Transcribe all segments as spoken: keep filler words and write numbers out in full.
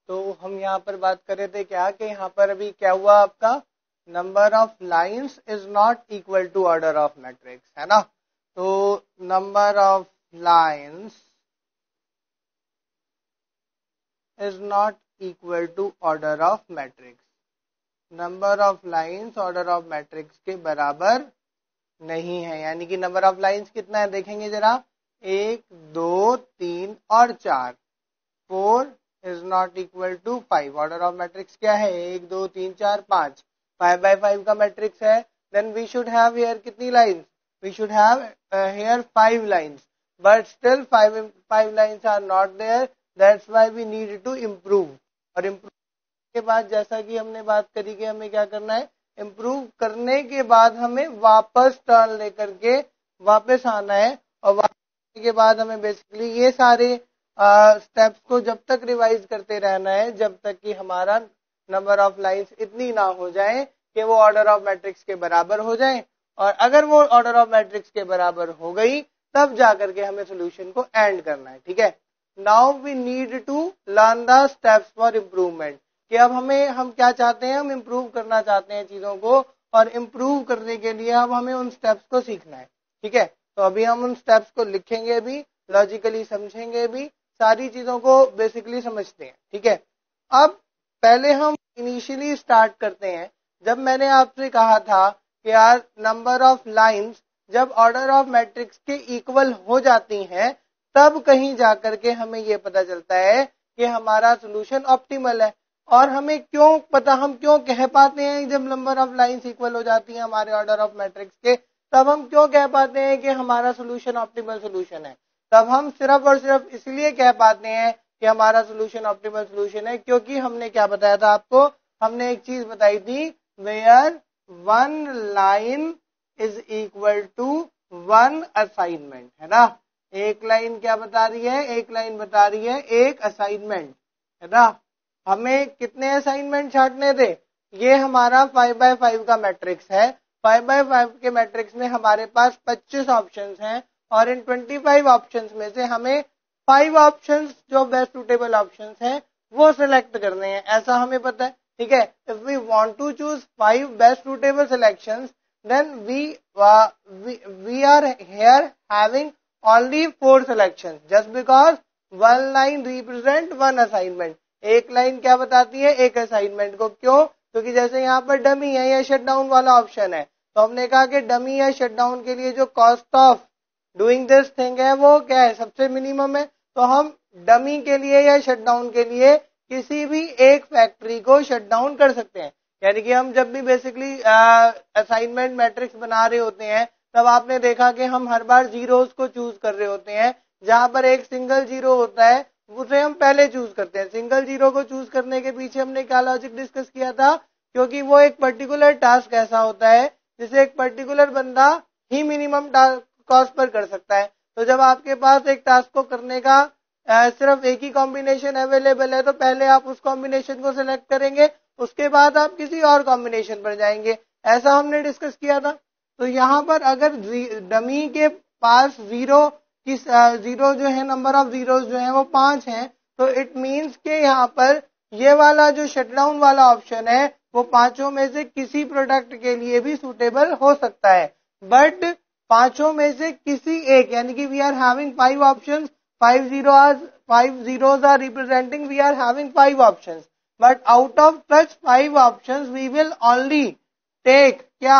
तो हम यहाँ पर बात कर रहे थे क्या कि यहाँ पर अभी क्या हुआ, आपका number of lines is not equal to order of matrix, है ना। तो number of lines is not equal to order of matrix, number of lines order of matrix के बराबर नहीं है। यानी कि नंबर ऑफ लाइंस कितना है, देखेंगे जरा, एक, दो, तीन और चार, four is not equal to five. Order of matrix क्या है, एक, दो, तीन, चार, पांच, फाइव बाय फाइव का मैट्रिक्स है। Then we should have here कितनी lines, we should have here five lines, but still five five lines are not there, that's why we need to improve. और इम्प्रूव के बाद जैसा कि हमने बात करी कि हमें क्या करना है, इम्प्रूव करने के बाद हमें वापस टर्न लेकर के वापस आना है, और वापस आने के बाद हमें बेसिकली ये सारे स्टेप्स uh, को जब तक रिवाइज करते रहना है जब तक कि हमारा नंबर ऑफ लाइंस इतनी ना हो जाए कि वो ऑर्डर ऑफ मैट्रिक्स के बराबर हो जाए। और अगर वो ऑर्डर ऑफ मैट्रिक्स के बराबर हो गई तब जाकर के हमें सोल्यूशन को एंड करना है, ठीक है। Now we need to learn the steps for improvement, कि अब हमें हम क्या चाहते हैं, हम इम्प्रूव करना चाहते हैं चीजों को, और इम्प्रूव करने के लिए अब हमें उन स्टेप्स को सीखना है, ठीक है। तो अभी हम उन स्टेप्स को लिखेंगे भी, लॉजिकली समझेंगे भी, सारी चीजों को बेसिकली समझते हैं, ठीक है। अब पहले हम इनिशियली स्टार्ट करते हैं। जब मैंने आपसे कहा था कि यार नंबर ऑफ लाइंस जब ऑर्डर ऑफ मैट्रिक्स के इक्वल हो जाती हैं तब कहीं जाकर के हमें ये पता चलता है कि हमारा सोल्यूशन ऑप्टिमल है। और हमें क्यों पता, हम क्यों कह पाते हैं जब नंबर ऑफ लाइंस इक्वल हो जाती हैं हमारे ऑर्डर ऑफ मैट्रिक्स के, तब हम क्यों कह पाते हैं कि हमारा सोल्यूशन ऑप्टिमल सोल्यूशन है। तब हम सिर्फ और सिर्फ इसलिए कह पाते हैं कि हमारा सोल्यूशन ऑप्टिमल सोल्यूशन है क्योंकि हमने क्या बताया था आपको, हमने एक चीज बताई थी, where one line is equal to one assignment, है ना। एक लाइन क्या बता रही है, एक लाइन बता रही है एक असाइनमेंट, है ना। हमें कितने असाइनमेंट छांटने थे, ये हमारा फाइव बाय फाइव का मैट्रिक्स है। फाइव बाय फाइव के मैट्रिक्स में हमारे पास पच्चीस ऑप्शंस हैं, और इन पच्चीस ऑप्शंस में से हमें फाइव ऑप्शंस जो बेस्ट सूटेबल ऑप्शंस हैं वो सिलेक्ट करने हैं, ऐसा हमें पता है, ठीक है। If we want to choose five best suitable selections, then we we are here having only four selections, just because one line represent one assignment. एक लाइन क्या बताती है, एक असाइनमेंट को। क्यों, क्योंकि जैसे यहाँ पर डमी है या शटडाउन वाला ऑप्शन है, तो हमने कहा कि डमी या शटडाउन के लिए जो cost of doing this thing है वो क्या है, सबसे मिनिमम है। तो हम डमी के लिए या शटडाउन के लिए किसी भी एक फैक्ट्री को शटडाउन कर सकते हैं। यानी कि हम जब भी बेसिकली असाइनमेंट मैट्रिक्स बना रहे होते हैं तब आपने देखा कि हम हर बार जीरोस को चूज कर रहे होते हैं। जहां पर एक सिंगल जीरो होता है उसे हम पहले चूज करते हैं। सिंगल जीरो को चूज करने के पीछे हमने क्या लॉजिक डिस्कस किया था, क्योंकि वो एक पर्टिकुलर टास्क ऐसा होता है जिसे एक पर्टिकुलर बंदा ही मिनिमम कॉस्ट पर कर सकता है। तो जब आपके पास एक टास्क को करने का आ, सिर्फ एक ही कॉम्बिनेशन अवेलेबल है तो पहले आप उस कॉम्बिनेशन को सिलेक्ट करेंगे, उसके बाद आप किसी और कॉम्बिनेशन पर जाएंगे, ऐसा हमने डिस्कस किया था। तो यहाँ पर अगर डमी के पास जीरो की जीरो जो है, नंबर ऑफ जीरोस जो है वो पांच हैं, तो इट मींस के यहाँ पर ये वाला जो शटडाउन वाला ऑप्शन है वो पांचों में से किसी प्रोडक्ट के लिए भी सूटेबल हो सकता है। बट पांचों में से किसी एक, यानी कि we are having five options, five zero five zeros are representing, we are having five options, but out of such five options we will only take क्या,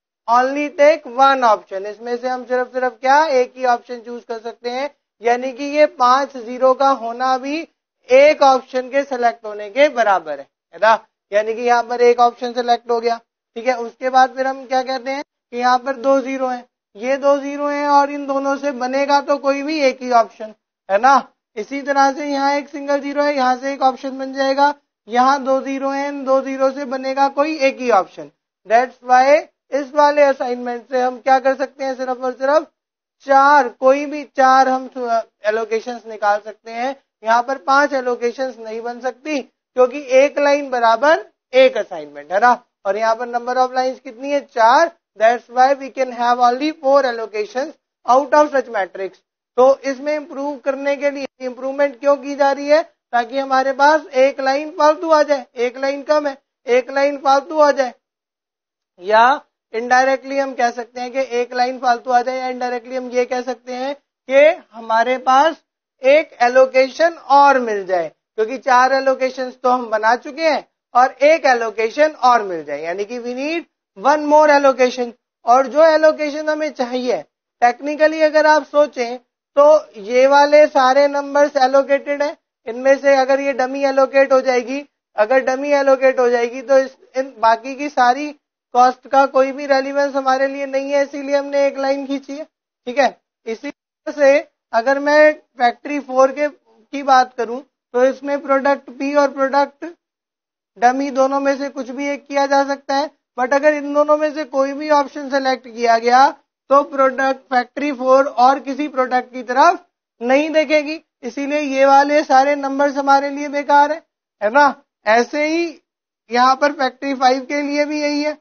ओनली टेक वन ऑप्शन। इसमें से हम सिर्फ सिर्फ क्या, एक ही ऑप्शन चूज कर सकते हैं। यानी कि ये पांच जीरो का होना भी एक ऑप्शन के सिलेक्ट होने के बराबर है, है ना। यानी कि यहाँ पर एक ऑप्शन सिलेक्ट हो गया, ठीक है। उसके बाद फिर हम क्या कहते हैं कि यहाँ पर दो जीरो हैं, ये दो जीरो हैं और इन दोनों से बनेगा तो कोई भी एक ही ऑप्शन, है ना। इसी तरह से यहाँ एक सिंगल जीरो है, यहाँ से एक ऑप्शन बन जाएगा, यहाँ दो जीरो हैं, इन दो जीरो से बनेगा कोई एक ही ऑप्शन। दैट्स वाई इस वाले असाइनमेंट से हम क्या कर सकते हैं, सिर्फ और सिर्फ चार, कोई भी चार हम एलोकेशंस निकाल सकते हैं। यहाँ पर पांच एलोकेशंस नहीं बन सकती क्योंकि एक लाइन बराबर एक असाइनमेंट, है ना। और यहाँ पर नंबर ऑफ लाइंस कितनी है, चार। That's why we can have only four allocations out of such matrix. तो इसमें इंप्रूव करने के लिए, इंप्रूवमेंट क्यों की जा रही है, ताकि हमारे पास एक लाइन फालतू आ जाए, एक लाइन कम है, एक लाइन फालतू आ जाए। या इनडायरेक्टली हम कह सकते हैं कि एक लाइन फालतू आ जाए, या इनडायरेक्टली हम ये कह सकते हैं कि हमारे पास एक एलोकेशन और मिल जाए, क्योंकि चार एलोकेशंस तो हम बना चुके हैं और एक एलोकेशन और मिल जाए, यानी कि we need one more allocation. और जो एलोकेशन हमें चाहिए, टेक्निकली अगर आप सोचें तो ये वाले सारे नंबर्स एलोकेटेड हैं, इनमें से अगर ये डमी एलोकेट हो जाएगी, अगर डमी एलोकेट हो जाएगी तो इस इन बाकी की सारी कॉस्ट का कोई भी रेलिवेंस हमारे लिए नहीं है, इसीलिए हमने एक लाइन खींची है। ठीक है, इसी तरह से अगर मैं फैक्ट्री फोर के की बात करूं तो इसमें प्रोडक्ट पी और प्रोडक्ट डमी दोनों में से कुछ भी एक किया जा सकता है, बट अगर इन दोनों में से कोई भी ऑप्शन सेलेक्ट किया गया तो प्रोडक्ट फैक्ट्री फोर और किसी प्रोडक्ट की तरफ नहीं देखेगी, इसीलिए ये वाले सारे नंबर्स हमारे लिए बेकार है, है ना। ऐसे ही यहाँ पर फैक्ट्री फाइव के लिए भी यही है।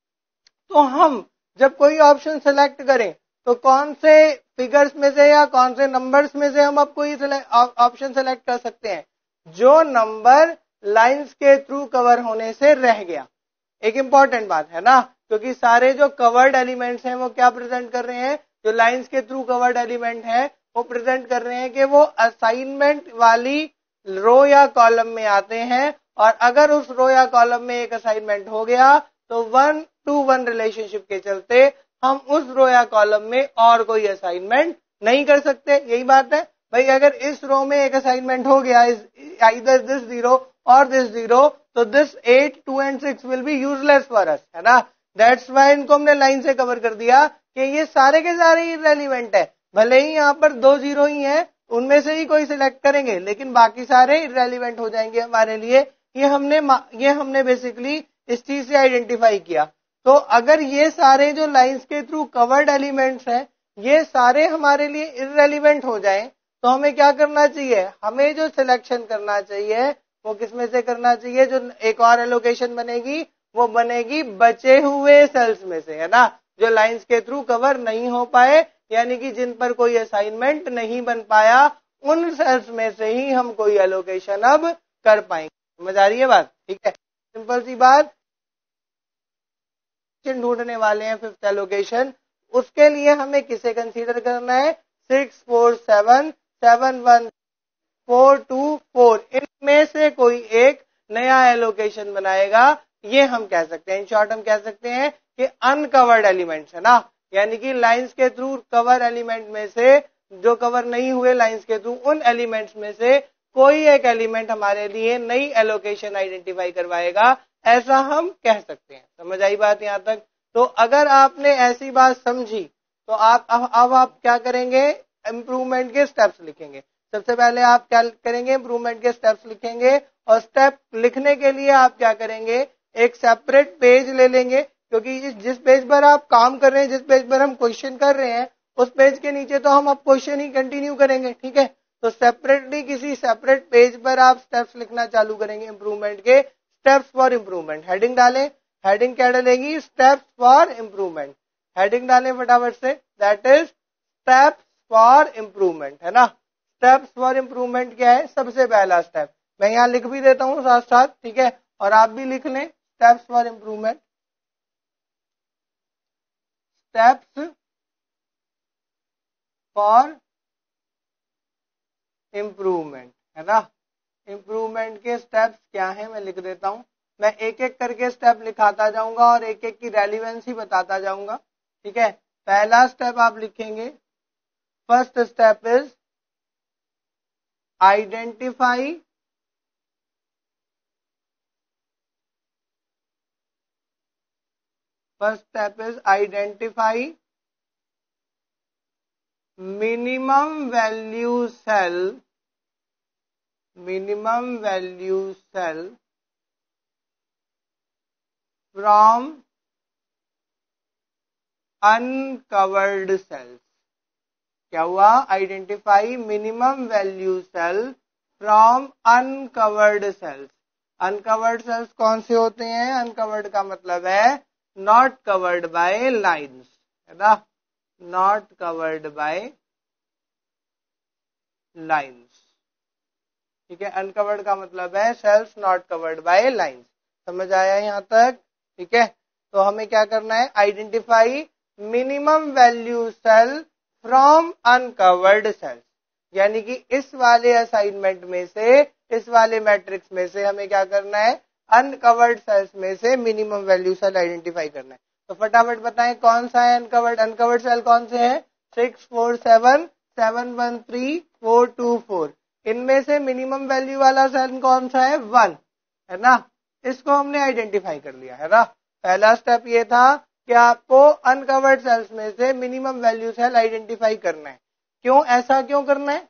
तो हम जब कोई ऑप्शन सेलेक्ट करें तो कौन से फिगर्स में से या कौन से नंबर्स में से हम अब कोई ऑप्शन सेलेक्ट कर सकते हैं, जो नंबर लाइंस के थ्रू कवर होने से रह गया। एक इंपॉर्टेंट बात है ना, क्योंकि सारे जो कवर्ड एलिमेंट्स हैं वो क्या प्रेजेंट कर रहे हैं, जो लाइंस के थ्रू कवर्ड एलिमेंट है वो प्रेजेंट कर रहे हैं कि वो असाइनमेंट वाली रो या कॉलम में आते हैं, और अगर उस रो या कॉलम में एक असाइनमेंट हो गया तो वन टू वन रिलेशनशिप के चलते हम उस रो या कॉलम में और कोई असाइनमेंट नहीं कर सकते। यही बात है भाई, अगर इस रो में एक असाइनमेंट हो गया आइदर दिस जीरो और दिस जीरो, तो this eight two and six will be useless for us, है ना। दैट्स वाई इनको हमने लाइन से कवर कर दिया कि ये सारे के सारे इररेलेवेंट है, भले ही यहाँ पर दो जीरो ही है, उनमें से ही कोई सिलेक्ट करेंगे लेकिन बाकी सारे इररेलेवेंट हो जाएंगे हमारे लिए। ये हमने ये हमने बेसिकली इस चीज से आइडेंटिफाई किया। तो अगर ये सारे जो लाइंस के थ्रू कवर्ड एलिमेंट्स हैं ये सारे हमारे लिए इररेलेवेंट हो जाएं, तो हमें क्या करना चाहिए, हमें जो सिलेक्शन करना चाहिए वो किसमें से करना चाहिए, जो एक और एलोकेशन बनेगी वो बनेगी बचे हुए सेल्स में से, है ना, जो लाइंस के थ्रू कवर नहीं हो पाए, यानी कि जिन पर कोई असाइनमेंट नहीं बन पाया, उन सेल्स में से ही हम कोई एलोकेशन अब कर पाएंगे। समझ आ रही है बात? ठीक है, सिंपल सी बात। ढूंढने वाले हैं फिफ्थ एलोकेशन, उसके लिए हमें किसे कंसीडर करना है, six four seven seven one four two four, इनमें से कोई एक नया एलोकेशन बनाएगा, ये हम कह सकते हैं। इन शॉर्ट हम कह सकते हैं कि अनकवर्ड एलिमेंट्स, है ना, यानी कि लाइंस के थ्रू कवर एलिमेंट में से, जो कवर नहीं हुए लाइंस के थ्रू, उन एलिमेंट्स में से कोई एक एलिमेंट हमारे लिए नई एलोकेशन आइडेंटिफाई करवाएगा, ऐसा हम कह सकते हैं। समझ आई बात यहां तक? तो अगर आपने ऐसी बात समझी तो आप अब आप क्या करेंगे, इंप्रूवमेंट के स्टेप्स लिखेंगे। सबसे पहले आप क्या करेंगे, इंप्रूवमेंट के स्टेप्स लिखेंगे, और स्टेप लिखने के लिए आप क्या करेंगे, एक सेपरेट पेज ले लेंगे, क्योंकि जिस पेज पर आप काम कर रहे हैं, जिस पेज पर हम क्वेश्चन कर रहे हैं, उस पेज के नीचे तो हम अब क्वेश्चन ही कंटिन्यू करेंगे। ठीक है, तो सेपरेटली किसी सेपरेट पेज पर आप स्टेप्स लिखना चालू करेंगे इंप्रूवमेंट के। स्टेप्स फॉर इंप्रूवमेंट हेडिंग डालें, हेडिंग क्या डालेगी, स्टेप्स फॉर इंप्रूवमेंट, हेडिंग डालें फटाफट से, that is steps for improvement, है ना। स्टेप्स फॉर इंप्रूवमेंट क्या है, सबसे पहला स्टेप मैं यहां लिख भी देता हूं साथ साथ, ठीक है, और आप भी लिख लें, steps for improvement, steps for improvement, है ना। इंप्रूवमेंट के स्टेप्स क्या है मैं लिख देता हूं, मैं एक एक करके स्टेप लिखाता जाऊंगा और एक एक की रेलिवेंस ही बताता जाऊंगा। ठीक है, पहला स्टेप आप लिखेंगे, first step is identify first step is identify minimum value cell, minimum value cell from uncovered cells। क्या हुआ, identify minimum value cell from uncovered cells. Uncovered cells कौन से होते हैं, अनकवर्ड का मतलब है नॉट कवर्ड बाय लाइंस, है ना, नॉट कवर्ड बाय लाइंस। ठीक है, अनकवर्ड का मतलब है cells not covered by lines. समझ आया यहाँ तक? ठीक है, तो हमें क्या करना है, identify minimum value cell from uncovered cells, यानी कि इस वाले असाइनमेंट में से, इस वाले मैट्रिक्स में से हमें क्या करना है, अनकवर्ड सेल्स में से मिनिमम वैल्यू सेल आइडेंटिफाई करना है। तो फटाफट बताएं कौन सा है अनकवर्ड, अनकवर्ड सेल कौन से हैं, six four seven seven one three four two four, इनमें से मिनिमम वैल्यू वाला सेल कौन सा है, वन, है ना। इसको हमने आइडेंटिफाई कर लिया है ना। पहला स्टेप ये था कि आपको अनकवर्ड सेल्स में से मिनिमम वैल्यू सेल आइडेंटिफाई करना है। क्यों, ऐसा क्यों करना है,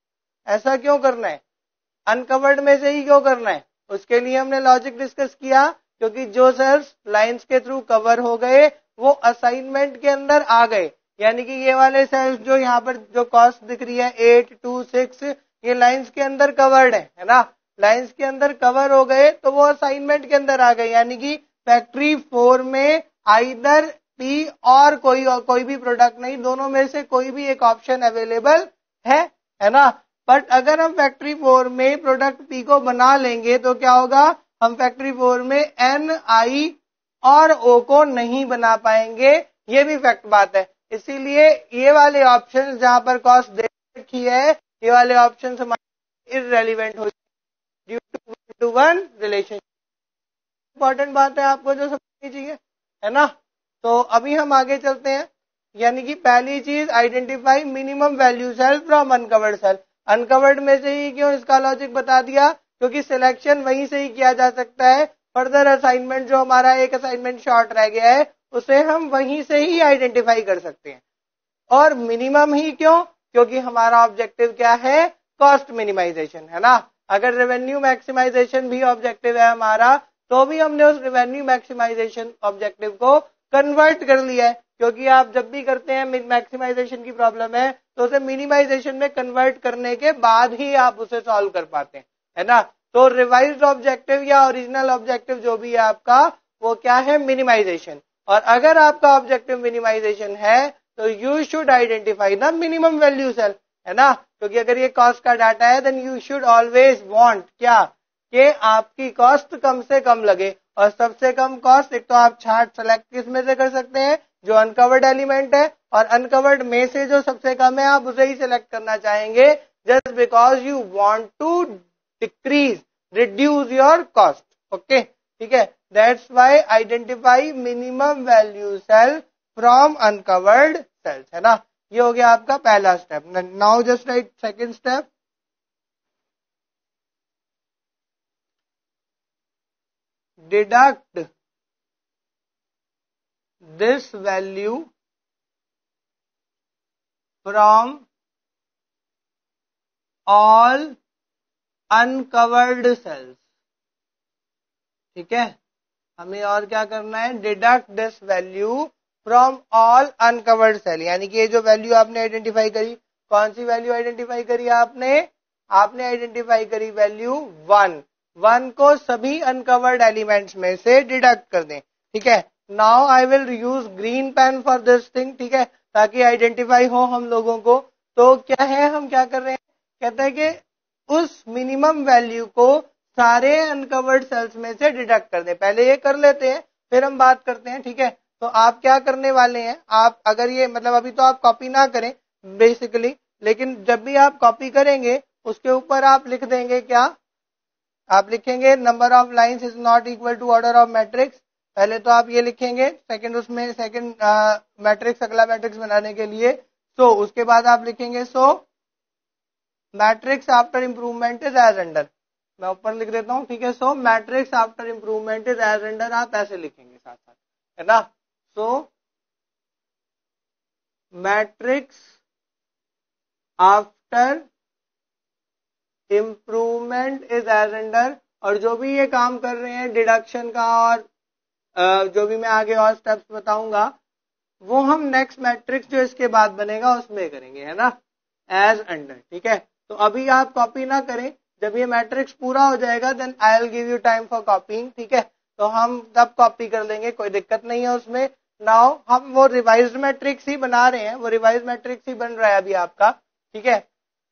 ऐसा क्यों करना है, अनकवर्ड में से ही क्यों करना है, उसके लिए हमने लॉजिक डिस्कस किया, क्योंकि जो सेल्स लाइंस के थ्रू कवर हो गए वो असाइनमेंट के अंदर आ गए, यानी कि ये वाले सेल्स जो यहाँ पर जो कॉस्ट दिख रही है एट टू सिक्स, ये लाइंस के अंदर कवर्ड है, है ना, लाइंस के अंदर कवर हो गए तो वो असाइनमेंट के अंदर आ गए, यानी कि फैक्ट्री फोर में आइदर पी और कोई और कोई भी प्रोडक्ट नहीं, दोनों में से कोई भी एक ऑप्शन अवेलेबल है, है ना। बट अगर हम फैक्ट्री फोर में प्रोडक्ट पी को बना लेंगे तो क्या होगा, हम फैक्ट्री फोर में एन, आई और ओ को नहीं बना पाएंगे, ये भी फैक्ट बात है। इसीलिए ये वाले ऑप्शंस जहां पर कॉस्ट दे रखी है, ये वाले ऑप्शंस हमारे इररेलेवेंट हो due to one to one relationship. Important बात है आपको जो समझनी चाहिए, है ना। तो अभी हम आगे चलते हैं, यानी कि पहली चीज identify minimum value cell from uncovered cell. Uncovered में से ही क्यों, इसका लॉजिक बता दिया, क्योंकि सिलेक्शन वहीं से ही किया जा सकता है। फर्दर असाइनमेंट जो हमारा एक असाइनमेंट शॉर्ट रह गया है उसे हम वहीं से ही आइडेंटिफाई कर सकते हैं। और मिनिमम ही क्यों, क्योंकि हमारा ऑब्जेक्टिव क्या है, कॉस्ट मिनिमाइजेशन, है ना। अगर रेवेन्यू मैक्सिमाइजेशन भी ऑब्जेक्टिव है हमारा, तो भी हमने उस रेवेन्यू मैक्सिमाइजेशन ऑब्जेक्टिव को कन्वर्ट कर लिया है, क्योंकि आप जब भी करते हैं मैक्सिमाइजेशन की प्रॉब्लम है तो उसे मिनिमाइजेशन में कन्वर्ट करने के बाद ही आप उसे सॉल्व कर पाते हैं, है ना। तो रिवाइज्ड ऑब्जेक्टिव या ओरिजिनल ऑब्जेक्टिव जो भी है आपका, वो क्या है, मिनिमाइजेशन। और अगर आपका ऑब्जेक्टिव मिनिमाइजेशन है तो you should identify the minimum value cell, है ना, क्योंकि अगर ये कॉस्ट का डाटा है then you should always want क्या, कि आपकी कॉस्ट कम से कम लगे। और सबसे कम कॉस्ट एक तो आप चार्ट सेलेक्ट किस में से कर सकते हैं, जो अनकवर्ड एलिमेंट है, और अनकवर्ड में से जो सबसे कम है आप उसे ही सिलेक्ट करना चाहेंगे, just because you want to decrease reduce your cost. Okay, ठीक है, that's why identify minimum value cell from uncovered cells, है ना। ये हो गया आपका पहला step. Now just write second step, deduct this value from all uncovered cells। ठीक है, हमें और क्या करना है, deduct this value from all uncovered cell, यानी कि ये जो वैल्यू आपने आइडेंटिफाई करी, कौन सी वैल्यू आइडेंटिफाई करी आपने, आपने आइडेंटिफाई करी वैल्यू वन, वन को सभी अनकवर्ड एलिमेंट्स में से डिडक्ट कर दें। ठीक है, now I will use green pen for this thing, ठीक है, ताकि आइडेंटिफाई हो हम लोगों को। तो क्या है, हम क्या कर रहे हैं, कहते हैं कि उस मिनिमम वैल्यू को सारे अनकवर्ड सेल्स में से डिडक्ट कर दें। पहले ये कर लेते हैं फिर हम बात करते हैं, ठीक है। तो आप क्या करने वाले हैं, आप अगर ये मतलब अभी तो आप कॉपी ना करें बेसिकली, लेकिन जब भी आप कॉपी करेंगे उसके ऊपर आप लिख देंगे क्या, आप लिखेंगे number of lines is not equal to order of matrix. पहले तो आप ये लिखेंगे, सेकंड उसमें सेकंड मैट्रिक्स अगला मैट्रिक्स बनाने के लिए, सो so, उसके बाद आप लिखेंगे so matrix after improvement is as under, मैं ऊपर लिख देता हूं, ठीक है। So matrix after improvement is as under, आप ऐसे लिखेंगे साथ साथ, है ना। So matrix after improvement is as under, और जो भी ये काम कर रहे हैं डिडक्शन का और जो भी मैं आगे और स्टेप्स बताऊंगा वो हम नेक्स्ट मैट्रिक्स जो इसके बाद बनेगा उसमें करेंगे, है ना, एज अंडर। ठीक है, तो अभी आप कॉपी ना करें, जब ये मैट्रिक्स पूरा हो जाएगा then I will give you time for copying. ठीक है, तो हम तब कॉपी कर लेंगे, कोई दिक्कत नहीं है उसमें। नाउ हम वो रिवाइज्ड मैट्रिक्स ही बना रहे हैं, वो रिवाइज्ड मैट्रिक्स ही बन रहा है अभी आपका, ठीक है।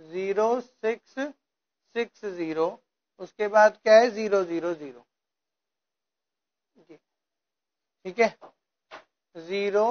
जीरो सिक्स सिक्स जीरो, उसके बाद क्या है जीरो जीरो जीरो, ठीक है, जीरो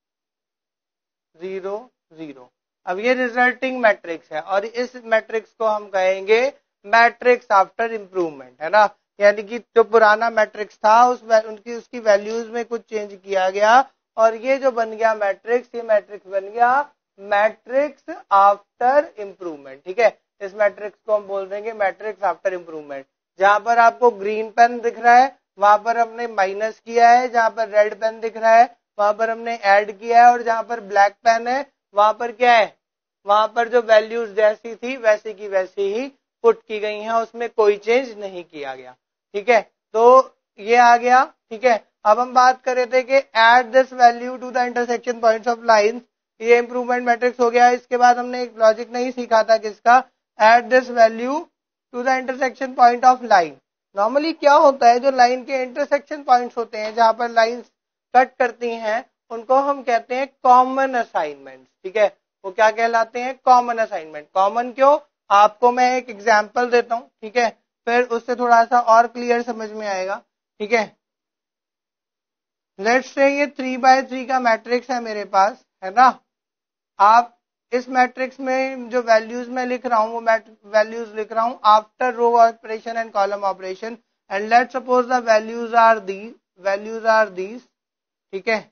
जीरो जीरो। अब ये रिजल्टिंग मैट्रिक्स है और इस मैट्रिक्स को हम कहेंगे मैट्रिक्स आफ्टर इंप्रूवमेंट, है ना। यानी कि जो पुराना मैट्रिक्स था उस उनकी उसकी वैल्यूज में कुछ चेंज किया गया और ये जो बन गया मैट्रिक्स, ये मैट्रिक्स बन गया मैट्रिक्स आफ्टर इंप्रूवमेंट, ठीक है। इस मैट्रिक्स को हम बोल देंगे मैट्रिक्स आफ्टर इंप्रूवमेंट। जहां पर आपको ग्रीन पेन दिख रहा है वहां पर हमने माइनस किया है, जहां पर रेड पेन दिख रहा है वहां पर हमने ऐड किया है और जहां पर ब्लैक पेन है वहां पर क्या है, वहां पर जो वैल्यूज जैसी थी वैसी की वैसी ही पुट की गई हैं, उसमें कोई चेंज नहीं किया गया, ठीक है। तो ये आ गया, ठीक है। अब हम बात कर रहे थे कि add this value to the intersection points of lines, ये इंप्रूवमेंट मैट्रिक्स हो गया। इसके बाद हमने एक लॉजिक नहीं सीखा था किसका, add this value to the intersection point of line. Normally क्या होता है, जो लाइन के इंटरसेक्शन पॉइंट्स होते हैं जहां पर लाइंस कट करती हैं उनको हम कहते हैं कॉमन असाइनमेंट, ठीक है। वो क्या कहलाते हैं, कॉमन असाइनमेंट। कॉमन क्यों, आपको मैं एक एग्जांपल देता हूं, ठीक है, फिर उससे थोड़ा सा और क्लियर समझ में आएगा, ठीक है। लेट्स से ये थ्री बाय थ्री का मैट्रिक्स है मेरे पास, है ना। आप इस मैट्रिक्स में जो वैल्यूज मैं लिख रहा हूं वो वैल्यूज लिख रहा हूं after row operation and column operation, and let's suppose the values are the values are these, ठीक है।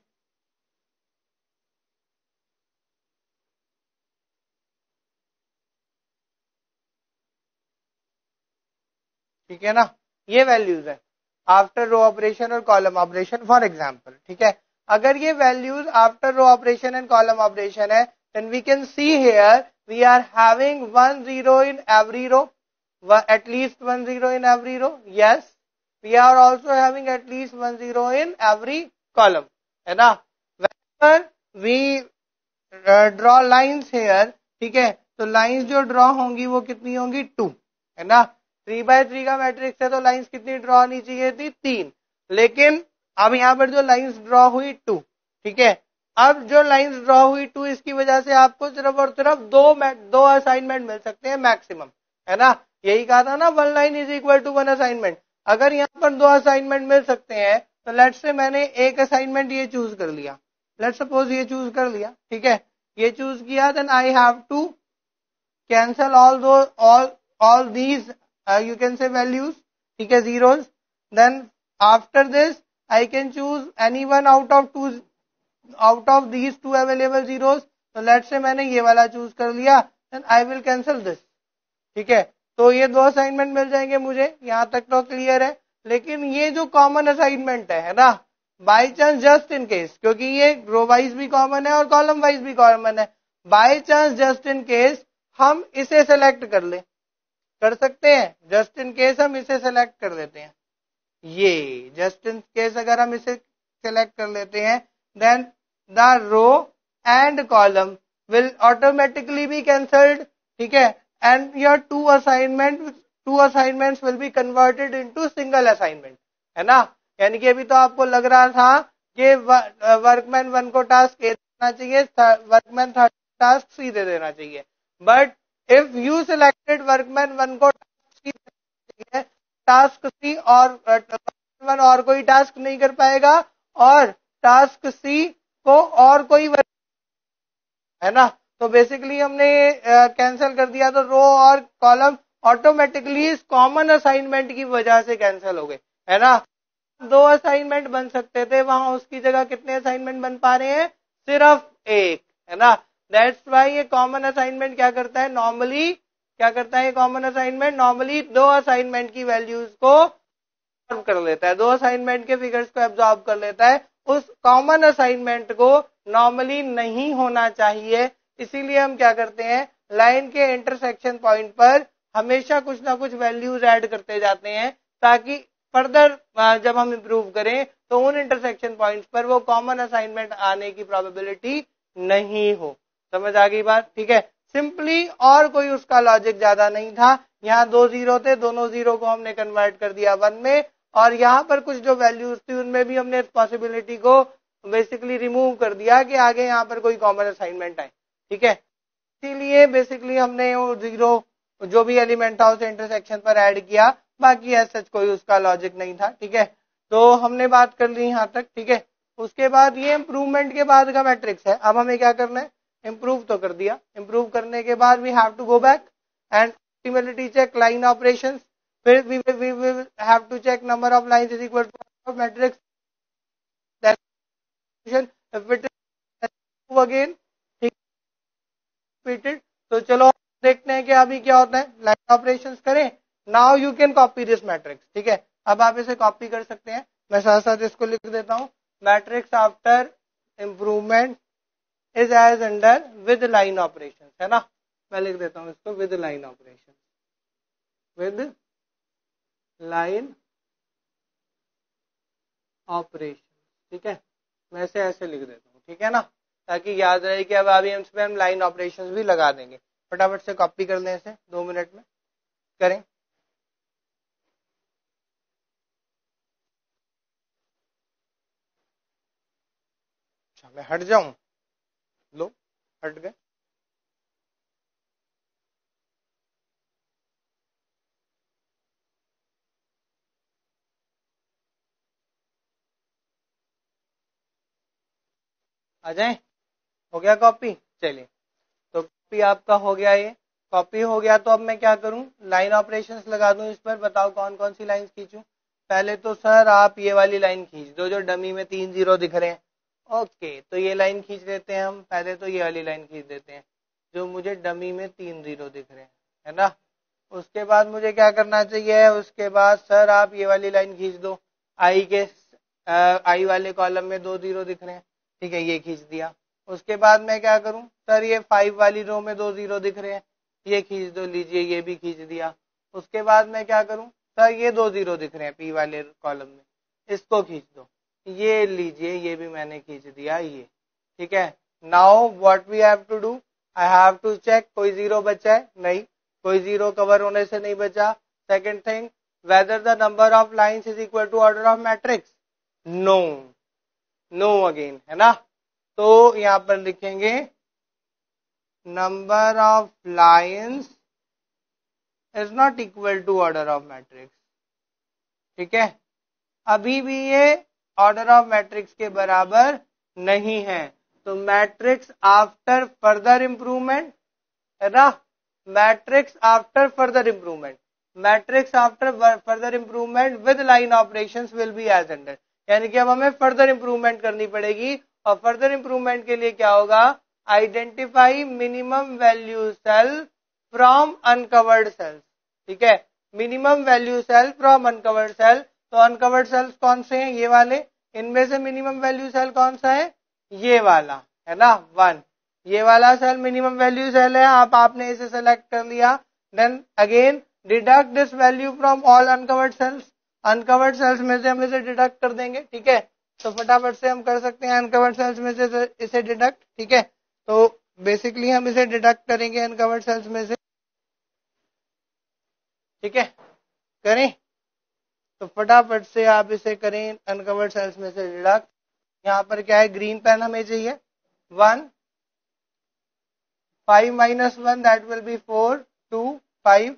ठीक है ना, ये वैल्यूज है आफ्टर रो ऑपरेशन और कॉलम ऑपरेशन फॉर एग्जांपल, ठीक है। अगर ये values after row operation and column operation है then we can see here we are having one zero in every row, at least one zero in every row. Yes, we are also having at least one zero in every column, है ना। whenever we uh, draw lines here, ठीक है, तो lines जो draw होंगी वो कितनी होंगी, टू, है ना। थ्री बाय थ्री का मैट्रिक्स है तो लाइंस कितनी ड्रॉ होनी चाहिए थी, तीन, लेकिन अब यहाँ पर जो लाइंस ड्रॉ हुई टू, ठीक है। अब जो लाइंस ड्रॉ हुई टू, इसकी वजह से आपको सिर्फ और सिर्फ दो दो असाइनमेंट मिल सकते हैं मैक्सिमम, है ना। यही कहा था ना, one line is equal to one assignment. अगर यहाँ पर दो असाइनमेंट मिल सकते हैं तो लेट्स से मैंने एक असाइनमेंट ये चूज कर लिया, लेट्स सपोज ये चूज कर लिया, ठीक है, ये चूज किया, then I have to cancel all दो all all these you can say values, ठीक है, zeros. Then after this I can choose any one out of two out of these two available zeros. तो let's say मैंने ये वाला choose कर लिया, then I will cancel this, ठीक है। तो ये दो असाइनमेंट मिल जाएंगे मुझे, यहां तक तो क्लियर है। लेकिन ये जो कॉमन असाइनमेंट है, है ना, by chance just in case, क्योंकि ये रो वाइज भी कॉमन है और कॉलम वाइज भी कॉमन है, by chance just in case हम इसे सेलेक्ट कर ले, कर सकते हैं, जस्ट इन केस हम इसे सेलेक्ट कर लेते हैं, ये जस्ट इन केस अगर हम इसे सेलेक्ट कर लेते हैं, then the row and column will automatically be cancelled, ठीक है, and your two assignment two assignments will be converted into single assignment, है ना। यानी कि अभी तो आपको लग रहा था कि वर्कमैन वन को टास्क ए देना चाहिए, वर्कमैन थर्ड टास्क सी दे देना चाहिए, but if you selected workman one को टास्क सी देना चाहिए, टास्क सी और वन और कोई टास्क नहीं कर पाएगा और टास्क सी को और कोई वर्क, है ना। तो बेसिकली हमने कैंसिल uh, कर दिया, तो रो और कॉलम ऑटोमेटिकली इस कॉमन असाइनमेंट की वजह से कैंसिल हो गए, है ना। दो असाइनमेंट बन सकते थे, वहां उसकी जगह कितने असाइनमेंट बन पा रहे हैं, सिर्फ एक, है ना। दैट्स व्हाई ये कॉमन असाइनमेंट क्या करता है, नॉर्मली क्या करता है, ये कॉमन असाइनमेंट नॉर्मली दो असाइनमेंट की वैल्यूज को एब्जॉर्ब कर लेता है, दो असाइनमेंट के फिगर्स को एब्जॉर्ब कर लेता है। उस कॉमन असाइनमेंट को नॉर्मली नहीं होना चाहिए, इसीलिए हम क्या करते हैं, लाइन के इंटरसेक्शन पॉइंट पर हमेशा कुछ ना कुछ वैल्यूज ऐड करते जाते हैं, ताकि फर्दर जब हम इंप्रूव करें तो उन इंटरसेक्शन पॉइंट्स पर वो कॉमन असाइनमेंट आने की प्रोबेबिलिटी नहीं हो। समझ आ गई बात, ठीक है, सिंपली, और कोई उसका लॉजिक ज्यादा नहीं था। यहाँ दो जीरो थे, दोनों जीरो को हमने कन्वर्ट कर दिया वन में, और यहाँ पर कुछ जो वैल्यूज थी उनमें भी हमने इस पॉसिबिलिटी को बेसिकली रिमूव कर दिया कि आगे यहाँ पर कोई कॉमन असाइनमेंट आए, ठीक है। इसीलिए बेसिकली हमने वो जीरो जो भी एलिमेंट था उसे इंटरसेक्शन पर ऐड किया, बाकी ऐसा कोई उसका लॉजिक नहीं था। ठीक है, तो हमने बात कर ली यहाँ तक। ठीक है, उसके बाद ये इंप्रूवमेंट के बाद का मैट्रिक्स है। अब हमें क्या करना है, इंप्रूव तो कर दिया, इंप्रूव करने के बाद we have to go back and ultimately check line operations, फिर we we will have to check number of lines is equal to matrix that if it is again repeated. तो चलो देखते हैं कि अभी क्या होता है, लाइन ऑपरेशंस करें। Now you can copy this matrix. ठीक है, अब आप इसे कॉपी कर सकते हैं। मैं साथ साथ इसको लिख देता हूं, matrix after improvement is as under with line operation, है ना। मैं लिख देता हूं इसको with line operation, with line operation. ठीक है, मैं इसे ऐसे लिख देता हूं, ठीक है ना, ताकि याद रहे कि अब अभी हम इसमें हम लाइन ऑपरेशंस भी लगा देंगे। फटाफट से कॉपी कर लें इसे, दो मिनट में करें। अच्छा, मैं हट जाऊं, लो हट गए। आ जाए, हो गया कॉपी। चलिए, तो कॉपी आपका हो गया, ये कॉपी हो गया। तो अब मैं क्या करूं, लाइन ऑपरेशंस लगा दूं इस पर। बताओ कौन कौन सी लाइन खींचूं। पहले तो सर आप ये वाली लाइन खींच दो जो डमी में तीन जीरो दिख रहे हैं। ओके, तो ये लाइन खींच देते हैं हम। पहले तो ये वाली लाइन खींच देते हैं जो मुझे डमी में तीन जीरो दिख रहे हैं, है ना। उसके बाद मुझे क्या करना चाहिए, उसके बाद सर आप ये वाली लाइन खींच दो। आई के आई वाले कॉलम में दो जीरो दिख रहे हैं, ठीक है, ये खींच दिया। उसके बाद मैं क्या करूं, सर ये फाइव वाली रो में दो जीरो दिख रहे हैं, ये खींच दो, लीजिए ये भी खींच दिया। उसके बाद मैं क्या करूं, सर ये दो जीरो दिख रहे हैं पी वाले कॉलम में, इसको खींच दो, ये लीजिए ये भी मैंने खींच दिया, ये ठीक है। Now what we have to do, I have to check कोई जीरो बचा है, नहीं, कोई जीरो कवर होने से नहीं बचा। Second thing, whether the number of lines is equal to order of matrix, no, no again, है ना। तो यहां पर लिखेंगे number of lines is not equal to order of matrix. ठीक है, अभी भी ये ऑर्डर ऑफ मैट्रिक्स के बराबर नहीं है। तो मैट्रिक्स आफ्टर फर्दर इंप्रूवमेंट, है ना, matrix after further improvement, matrix after further improvement with line operations will be as under. यानी कि अब हमें फर्दर इंप्रूवमेंट करनी पड़ेगी, और फर्दर इंप्रूवमेंट के लिए क्या होगा, identify minimum value cell from uncovered cells. ठीक है, minimum value cell from uncovered cell. तो अनकवर्ड सेल्स कौन से हैं, ये वाले। इनमें से मिनिमम वैल्यू सेल कौन सा है, ये वाला, है ना, वन। ये वाला सेल मिनिमम वैल्यू सेल है, आप आपने इसे सेलेक्ट कर लिया। Then again deduct this value from all uncovered cells, uncovered cells में से हम इसे डिडक्ट कर देंगे। ठीक है, तो फटाफट से हम कर सकते हैं अनकवर्ड सेल्स में से इसे डिडक्ट। ठीक है, तो बेसिकली हम इसे डिडक्ट करेंगे अनकवर्ड सेल्स में से। ठीक है, करें, तो फटाफट से आप इसे करें अनकवर्ड सेल्स में से डिडक्ट। यहाँ पर क्या है, ग्रीन पेन हमें चाहिए, one, five minus one that will be four, two, five,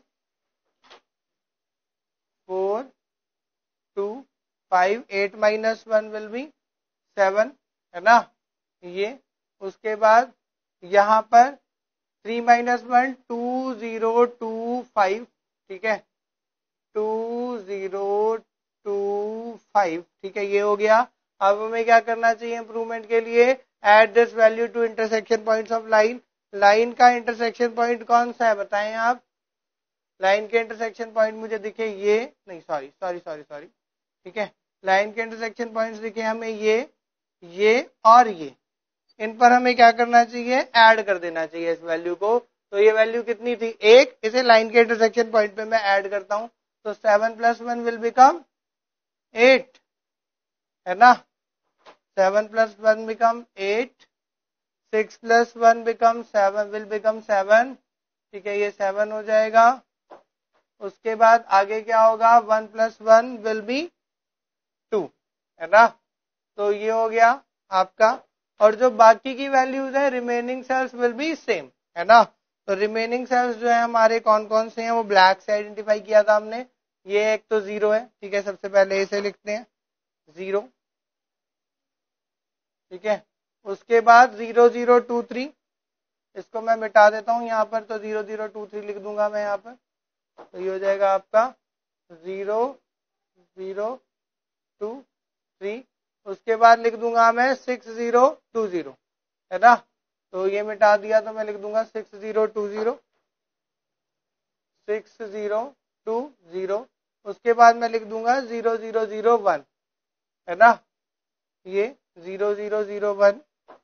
four, two, five, eight minus one will be seven, है ना, ये। उसके बाद यहाँ पर three minus one, two, zero, two, five, ठीक है, टू, जीरो, टू, फाइव, ठीक है, ये हो गया। अब हमें क्या करना चाहिए इंप्रूवमेंट के लिए, add this value to intersection points of line. Line का इंटरसेक्शन पॉइंट कौन सा है बताएं आप, लाइन के इंटरसेक्शन पॉइंट मुझे दिखे ये, नहीं सॉरी सॉरी सॉरी सॉरी ठीक है, लाइन के इंटरसेक्शन पॉइंट्स दिखे हमें ये, ये और ये। इन पर हमें क्या करना चाहिए, ऐड कर देना चाहिए इस वैल्यू को। तो ये वैल्यू कितनी थी, एक, इसे लाइन के इंटरसेक्शन पॉइंट पे मैं ऐड करता हूं, तो seven plus one will become eight, है ना, seven plus one become eight, six plus one become seven, will become seven, ठीक है, ये सेवन हो जाएगा। उसके बाद आगे क्या होगा, one plus one will be two, है ना, तो ये हो गया आपका। और जो बाकी की वैल्यूज है remaining cells will be same, है ना। तो रिमेनिंग सेल्स जो है हमारे कौन कौन से हैं, वो ब्लैक से आइडेंटिफाई किया था हमने। ये एक तो जीरो है, ठीक है, सबसे पहले इसे लिखते हैं जीरो, ठीक है। उसके बाद जीरो जीरो टू थ्री, इसको मैं मिटा देता हूं यहाँ पर, तो जीरो जीरो टू थ्री लिख दूंगा मैं यहाँ पर, तो ये हो जाएगा आपका जीरो जीरो टू थ्री। उसके बाद लिख दूंगा मैं सिक्स जीरो टू जीरो, है ना। तो ये मिटा दिया तो मैं लिख दूंगा six zero two zero, six zero two zero. उसके बाद मैं लिख दूंगा जीरो जीरो जीरो वन, है ना। ये zero zero zero one,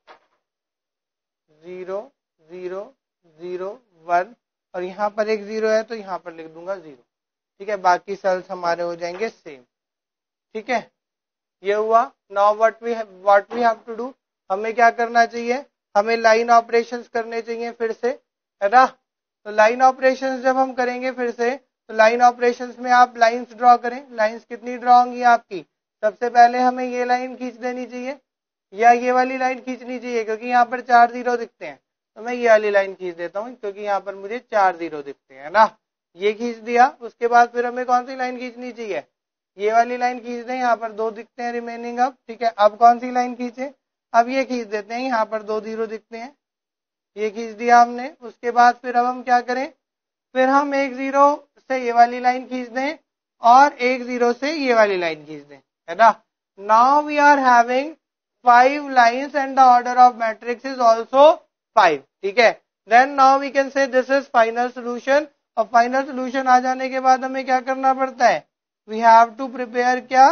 zero zero zero one, और यहाँ पर एक जीरो है तो यहाँ पर लिख दूंगा जीरो, ठीक है। बाकी सेल्स हमारे हो जाएंगे सेम, ठीक है। ये हुआ। Now what we what we have to do, हमें क्या करना चाहिए, हमें लाइन ऑपरेशंस करने चाहिए फिर से, है ना। तो लाइन ऑपरेशंस जब हम करेंगे फिर से, तो लाइन ऑपरेशंस में आप लाइंस ड्रॉ करें। लाइंस कितनी ड्रॉ होंगी आपकी, सबसे पहले हमें ये लाइन खींच देनी चाहिए या ये वाली लाइन खींचनी चाहिए, क्योंकि यहाँ पर चार जीरो दिखते हैं, तो मैं ये वाली लाइन खींच देता हूँ क्योंकि यहाँ पर मुझे चार जीरो दिखते हैं ना। ये खींच दिया। उसके बाद फिर हमें कौन सी लाइन खींचनी चाहिए, ये वाली लाइन खींच दें, यहाँ पर दो दिखते हैं रिमेनिंग अब, ठीक है। अब कौन सी लाइन खींचे, अब ये खींच देते हैं, यहाँ पर दो जीरो दिखते हैं, ये खींच दिया हमने। उसके बाद फिर अब हम क्या करें, फिर हम एक जीरो से ये वाली लाइन खींच दें और एक जीरो से ये वाली लाइन खींच दें, है ना। Now we are having five lines and the order of matrix is also five, ठीक है। Then now we can say this is final solution. और फाइनल सोल्यूशन आ जाने के बाद हमें क्या करना पड़ता है, वी हैव टू प्रिपेयर क्या,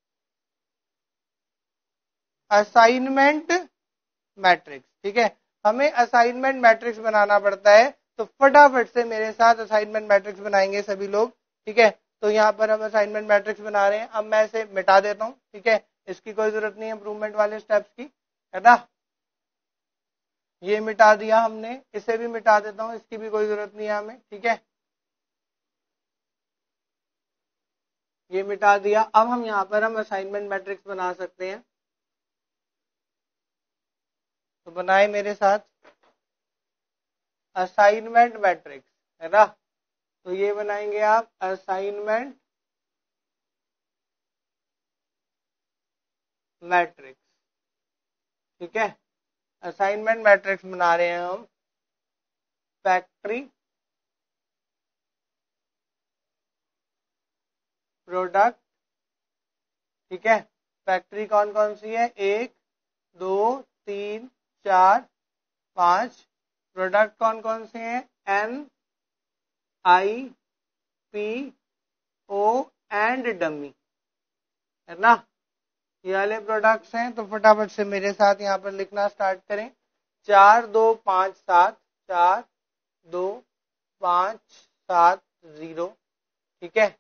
असाइनमेंट मैट्रिक्स, ठीक है। हमें असाइनमेंट मैट्रिक्स बनाना पड़ता है, तो फटाफट से मेरे साथ असाइनमेंट मैट्रिक्स बनाएंगे सभी लोग, ठीक है। तो यहाँ पर हम असाइनमेंट मैट्रिक्स बना रहे हैं। अब मैं इसे मिटा देता हूँ, ठीक है, इसकी कोई जरूरत नहीं है इंप्रूवमेंट वाले स्टेप्स की, है ना। ये मिटा दिया हमने, इसे भी मिटा देता हूँ, इसकी भी कोई जरूरत नहीं है हमें, ठीक है। ये मिटा दिया। अब हम यहाँ पर हम असाइनमेंट मैट्रिक्स बना सकते हैं, तो बनाए मेरे साथ असाइनमेंट मैट्रिक्स, है ना। तो ये बनाएंगे आप असाइनमेंट मैट्रिक्स, ठीक है। असाइनमेंट मैट्रिक्स बना रहे हैं हम फैक्ट्री प्रोडक्ट, ठीक है। फैक्ट्री कौन कौन सी है, एक दो तीन चार पांच। प्रोडक्ट कौन कौन से हैं, N I P O and dummy, है ना। ये वाले प्रोडक्ट्स हैं। तो फटाफट से मेरे साथ यहाँ पर लिखना स्टार्ट करें, चार दो पांच सात, चार दो पांच सात जीरो, ठीक है।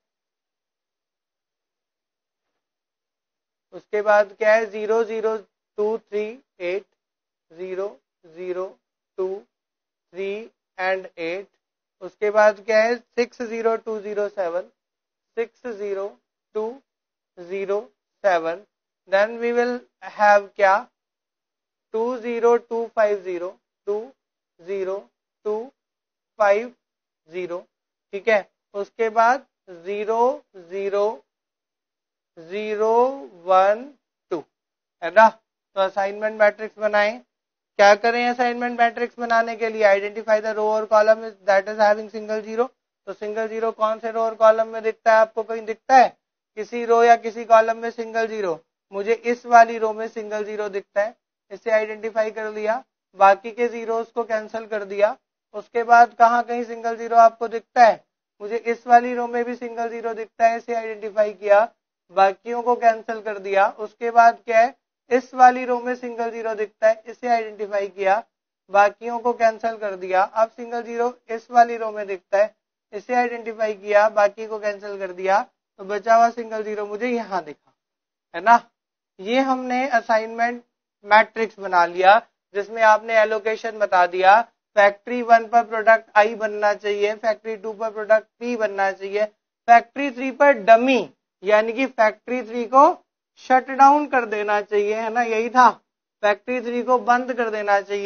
उसके बाद क्या है, zero zero two three eight, zero zero two three and eight. उसके बाद क्या है, six zero two zero seven, six zero two zero seven. Then we will have क्या, two zero two five zero, two zero two five zero, ठीक है। उसके बाद zero zero zero one two, है ना। तो असाइनमेंट मैट्रिक्स बनाएं। क्या करें असाइनमेंट मैट्रिक्स बनाने के लिए, आइडेंटिफाई द रो और column that is having single zero. तो सिंगल जीरो कौन से रो और कॉलम में दिखता है, आपको कहीं दिखता है किसी रो या किसी कॉलम में सिंगल जीरो, मुझे इस वाली रो में सिंगल जीरो दिखता है, इसे आइडेंटिफाई कर लिया, बाकी के जीरोस को कैंसिल कर दिया। उसके बाद कहाँ कहीं सिंगल जीरो आपको दिखता है, मुझे इस वाली रो में भी सिंगल जीरो दिखता है, इसे आइडेंटिफाई किया, बाकियों को कैंसिल कर दिया। उसके बाद क्या है, इस वाली रो में सिंगल जीरो दिखता है, इसे आइडेंटिफाई किया, बाकियों को कैंसिल कर दिया। अब सिंगल जीरो इस वाली रो में दिखता है, इसे आइडेंटिफाई किया, बाकी को कैंसिल कर दिया, तो बचा हुआ सिंगल जीरो मुझे यहाँ दिखा, है ना। ये हमने असाइनमेंट मैट्रिक्स बना लिया, जिसमें आपने एलोकेशन बता दिया, फैक्ट्री वन पर प्रोडक्ट आई बनना चाहिए, फैक्ट्री टू पर प्रोडक्ट पी बनना चाहिए, फैक्ट्री थ्री पर डमी यानी कि फैक्ट्री थ्री को शट डाउन कर देना चाहिए, है ना, यही था, फैक्ट्री थ्री को बंद कर देना चाहिए।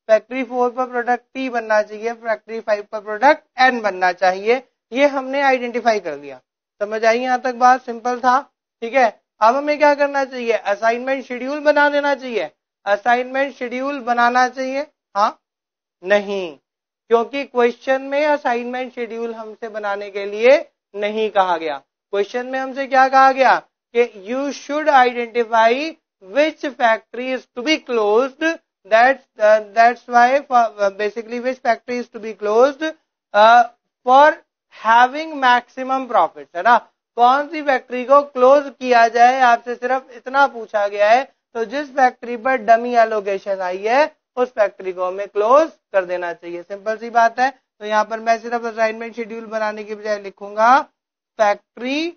फैक्ट्री फोर पर प्रोडक्ट टी बनना चाहिए, फैक्ट्री फाइव पर प्रोडक्ट एन बनना चाहिए। ये हमने आइडेंटिफाई कर लिया। समझ आई यहाँ तक बात? सिंपल था। ठीक है, अब हमें क्या करना चाहिए? असाइनमेंट शेड्यूल बना देना चाहिए। असाइनमेंट शेड्यूल बनाना चाहिए? हाँ नहीं, क्योंकि क्वेश्चन में असाइनमेंट शेड्यूल हमसे बनाने के लिए नहीं कहा गया। क्वेश्चन में हमसे क्या कहा गया कि you should identify which factory is to be closed, that's that's why basically which factory is to be closed for having maximum profit, है ना। कौन सी फैक्ट्री को क्लोज किया जाए, आपसे सिर्फ इतना पूछा गया है। तो जिस फैक्ट्री पर डमी एलोकेशन आई है उस फैक्ट्री को हमें क्लोज कर देना चाहिए। सिंपल सी बात है। तो यहाँ पर मैं सिर्फ असाइनमेंट शेड्यूल बनाने की बजाय लिखूंगा factory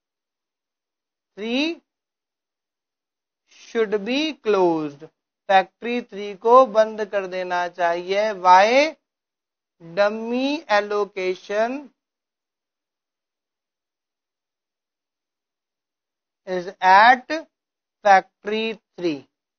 three should be closed, factory three को बंद कर देना चाहिए। Why? Dummy allocation is at factory three,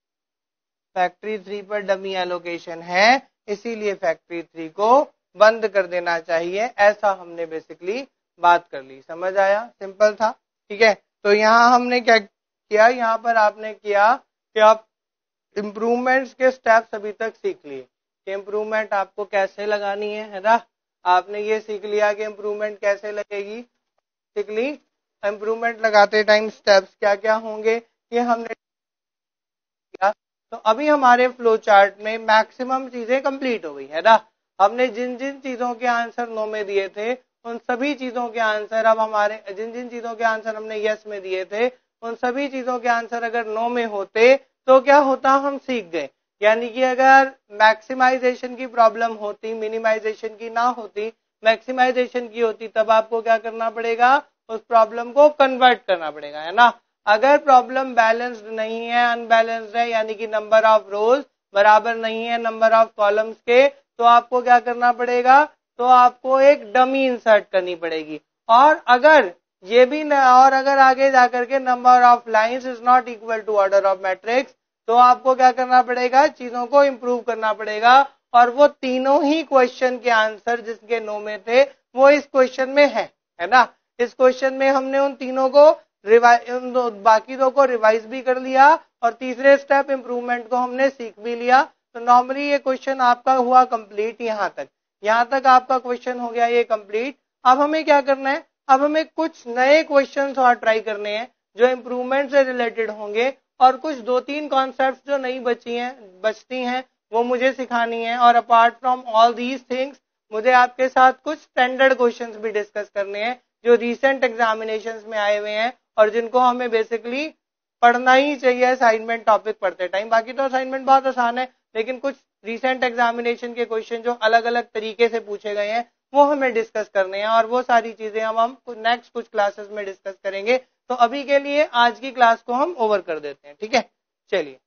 factory three पर डमी एलोकेशन है, इसीलिए फैक्ट्री थ्री को बंद कर देना चाहिए। ऐसा हमने बेसिकली बात कर ली। समझ आया? सिंपल था। ठीक है, तो यहाँ हमने क्या किया, यहाँ पर आपने किया कि आप इम्प्रूवमेंट्स के स्टेप्स अभी तक सीख लिए कि इम्प्रूवमेंट आपको कैसे लगानी है, है ना। आपने ये सीख लिया कि इम्प्रूवमेंट कैसे लगेगी। बेसिकली इम्प्रूवमेंट लगाते टाइम स्टेप्स क्या क्या होंगे ये हमने किया। तो अभी हमारे फ्लो चार्ट में मैक्सिमम चीजें कंप्लीट हो गई, है ना। हमने जिन जिन चीजों के आंसर नो में दिए थे उन सभी चीजों के आंसर अब हमारे, जिन जिन चीजों के आंसर हमने यस में दिए थे उन सभी चीजों के आंसर अगर नो में होते तो क्या होता, हम सीख गए। यानी कि अगर मैक्सिमाइजेशन की प्रॉब्लम होती, मिनिमाइजेशन की ना होती, मैक्सिमाइजेशन की होती, तब आपको क्या करना पड़ेगा, उस प्रॉब्लम को कन्वर्ट करना पड़ेगा, है ना। अगर प्रॉब्लम बैलेंस्ड नहीं है, अनबैलेंस्ड है, यानी कि नंबर ऑफ रोज बराबर नहीं है नंबर ऑफ कॉलम्स के, तो आपको क्या करना पड़ेगा, तो आपको एक डमी इंसर्ट करनी पड़ेगी। और अगर ये भी न, और अगर आगे जाकर के number of lines is not equal to order of matrix, तो आपको क्या करना पड़ेगा, चीजों को इंप्रूव करना पड़ेगा। और वो तीनों ही क्वेश्चन के आंसर जिसके नो में थे वो इस क्वेश्चन में है, है ना। इस क्वेश्चन में हमने उन तीनों को रिवाइज, उन दो, बाकी दो को रिवाइज भी कर लिया और तीसरे स्टेप इंप्रूवमेंट को हमने सीख भी लिया। तो नॉर्मली ये क्वेश्चन आपका हुआ कंप्लीट। यहाँ तक यहाँ तक आपका क्वेश्चन हो गया ये कंप्लीट। अब हमें क्या करना है, अब हमें कुछ नए क्वेश्चंस और ट्राई करने हैं जो इंप्रूवमेंट से रिलेटेड होंगे, और कुछ दो तीन कॉन्सेप्ट्स जो नहीं बची हैं बचती हैं वो मुझे सिखानी है। और apart from all these things मुझे आपके साथ कुछ स्टैंडर्ड क्वेश्चंस भी डिस्कस करने हैं जो रिसेंट एग्जामिनेशंस में आए हुए हैं और जिनको हमें बेसिकली पढ़ना ही चाहिए असाइनमेंट टॉपिक पढ़ते टाइम। बाकी तो असाइनमेंट बहुत आसान है, लेकिन कुछ रिसेंट एग्जामिनेशन के क्वेश्चन जो अलग अलग तरीके से पूछे गए हैं वो हमें डिस्कस करने हैं, और वो सारी चीजें हम हम नेक्स्ट कुछ क्लासेस में डिस्कस करेंगे। तो अभी के लिए आज की क्लास को हम ओवर कर देते हैं। ठीक है, चलिए।